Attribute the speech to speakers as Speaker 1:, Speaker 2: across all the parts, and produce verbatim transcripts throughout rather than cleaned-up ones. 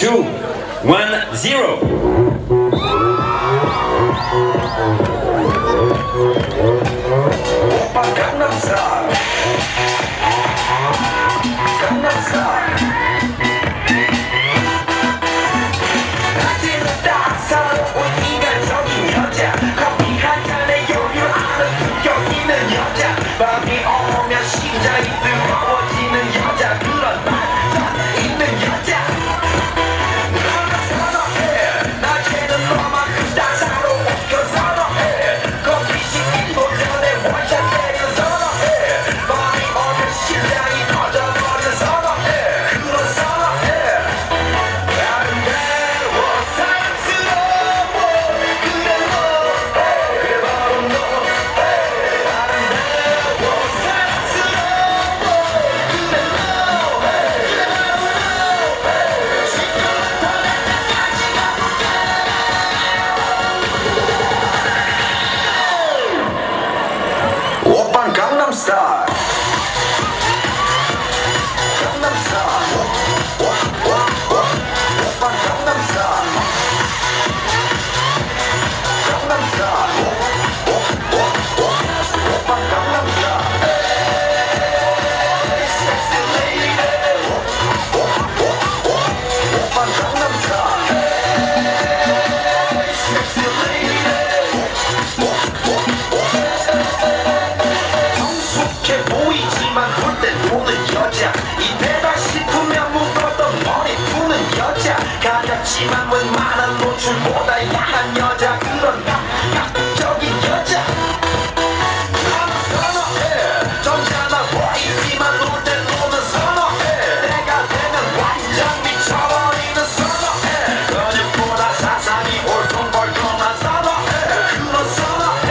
Speaker 1: two, one, zero.
Speaker 2: Gangnam Style. Gangnam Style. 낮에는 따사로운 인간적인 여자, 커피 한 잔에 여유 아는 품격 있는 여자, 밤이 오면 심장이 뜨거워지는 여자, 그런 반전 있는 여자. 너는 선호해, 낮에는 너만큼 따사로운 그 선호해. 커피 시키고 전에 원샷 때려 선호해. 밤이 오면 심장이 터져버리는 선호해. 그런 선호해. 아름다워 사랑스러워 그래 너, 그래 바로 너. 아름다워 사랑스러워 그래 너, 그래 바로 너. 시끄럽던 날까지 가볼게. 오빤 강남 스타일. 강남 스타일. 오빤 강남 스타일. 강남 스타일. 오빤 강남 스타일. Sexy lady. 오빤 강남 스타일. Sexy lady. 성숙해 보이지만 볼 땐 노는 여자, 이때다 싶으면 묶었던 머리 푸는 여자, 가볍지만 웬만한 노출보다 야한 여자, 그런 감각적인 여자. 나는 선호해. 점잖아 보이지만 놀 땐 노는 선호해. 내가 되면 완전 미쳐버리는 선호해. 근육보다 사상이 올통벌통한 선호해. 그런 선호해.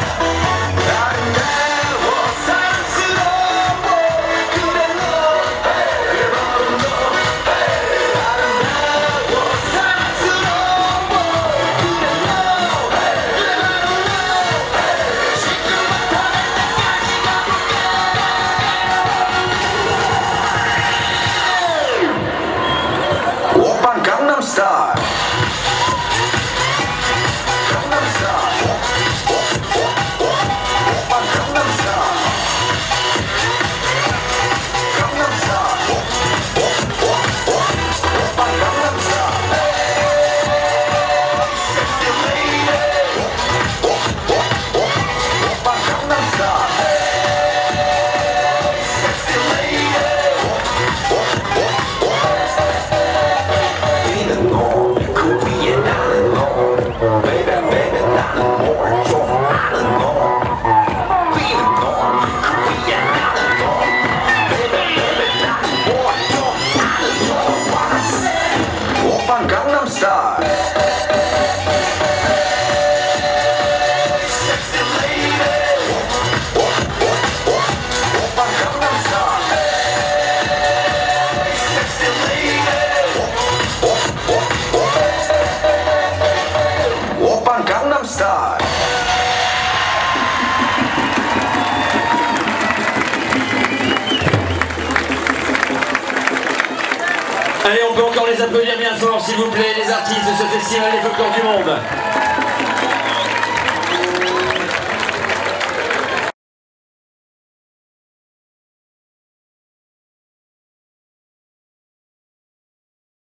Speaker 2: 아름다워 사랑스러워 그래 너, 그래 바로 너. 아름다워 사랑스러워 그래 너, 그래 바로 너. 시끄럽던 날까지 가볼게. 오빤 강남 스타일. 강남 스타일. 오빤 강남 스타일. 강남 스타일. 오빤 강남 스타일. Sexy lady. 오빤 강남 스타일. Sexy lady. 니는 너, 그 위에 나는 너. Baby, baby, 나는 뭘 좀 아는 너. 니는 너, 그 위에 나는 너. Baby, baby, 나는 뭘 좀 아는 너. What I say? 오빤 강남 스타일. Sexy lady. 오빤 강남 스타일. Sexy lady. 오빤 강남 스타일.
Speaker 1: Allez, on peut encore les applaudir bien fort, s'il vous plaît, les artistes de ce festival des folklores du monde.